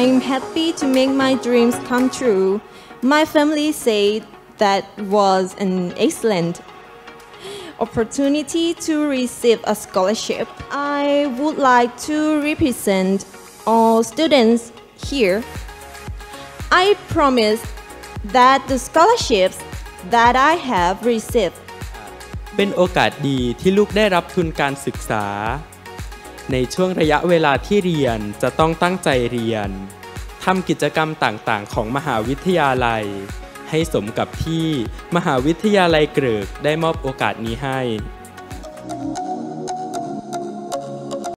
I'm happy to make my dreams come true. My family said that was an excellent opportunity to receive a scholarship. I would like to represent all students here. I promise that the scholarships that I have received เป็นโอกาสดีที่ลูกได้รับทุนการศึกษาในช่วงระยะเวลาที่เรียนจะต้องตั้งใจเรียนทำกิจกรรมต่างๆของมหาวิทยาลัยให้สมกับที่มหาวิทยาลัยเกริกได้มอบโอกาสนี้ให้